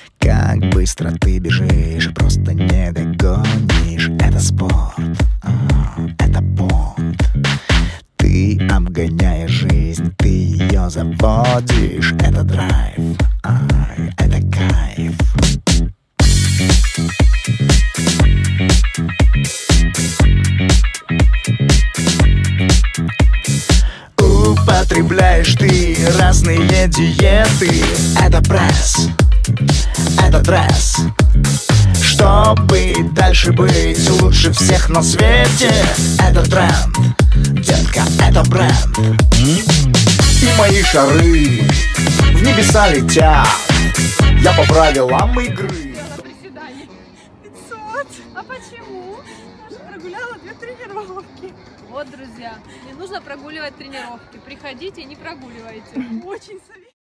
Как быстро ты бежишь, просто не догонишь. Это спорт, это понт. Ты обгоняешь жизнь, ты ее заводишь. Это драйв, это кайф. Употребляешь ты разные диеты. Это пресс, это дресс. Чтобы дальше быть лучше всех на свете. Это тренд, детка, это бренд. И мои шары в небеса летят. Я по правилам игры. Приседаний 500. А почему? Я же прогуляла 2 тренировки. Вот, друзья, не нужно прогуливать тренировки. Приходите и не прогуливайте. Очень советую.